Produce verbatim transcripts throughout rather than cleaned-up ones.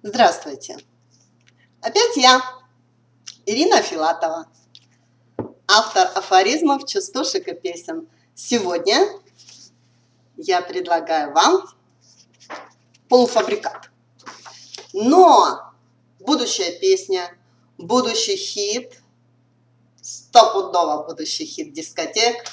Здравствуйте! Опять я, Ирина Филатова, автор афоризмов, частушек и песен. Сегодня я предлагаю вам полуфабрикат. Но будущая песня, будущий хит, стопудово будущий хит дискотек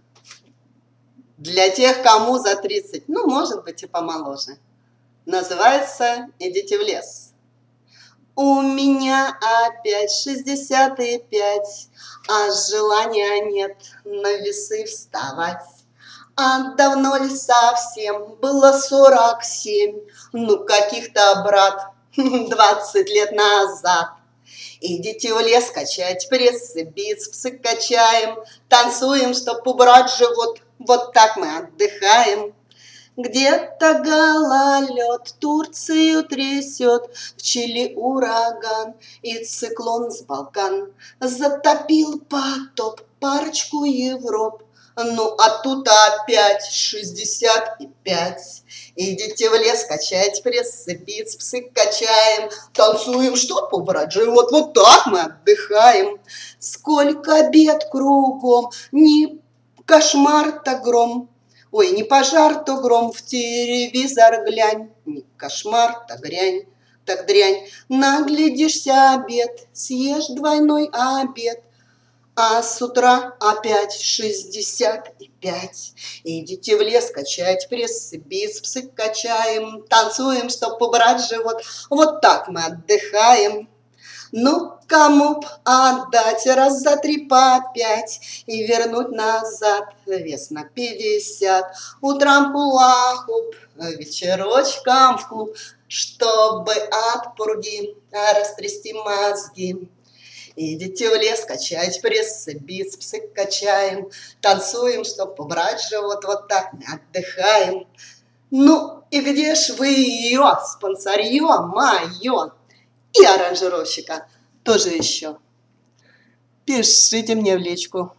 для тех, кому за тридцать, ну, может быть, и помоложе. Называется «Идите в лес». У меня опять шестьдесят пять, а желания нет на весы вставать. А давно ли совсем было сорок семь, ну каких-то, брат, двадцать лет назад. Идите в лес качать прессы, бицепсы качаем, танцуем, чтоб убрать живот, вот так мы отдыхаем. Где-то гололед Турцию трясет, в Чили ураган и циклон с Балкан. Затопил потоп парочку Европ, ну а тут опять шестьдесят пять. Идите в лес качать прессы, бицепсы качаем, танцуем, чтоб убрать живот, вот так мы отдыхаем. Сколько бед кругом, не кошмар, то гром. Ой, не пожар, то гром, в телевизор глянь, не кошмар, то грянь, так дрянь. Наглядишься обед, съешь двойной обед, а с утра опять шестьдесят пять. Идите в лес качать прессы, бицепсы качаем, танцуем, чтоб убрать живот, вот так мы отдыхаем. Ну, кому б отдать раз за три по пять и вернуть назад вес на пятьдесят. Утром плаху, вечерочком в клуб, чтобы от пурги растрясти мозги. Идите в лес качать прессы, бицепсы качаем, танцуем, чтоб убрать живот, вот так мы отдыхаем. Ну, и где ж вы ее, спонсорье мое? И аранжировщика тоже еще. Пишите мне в личку.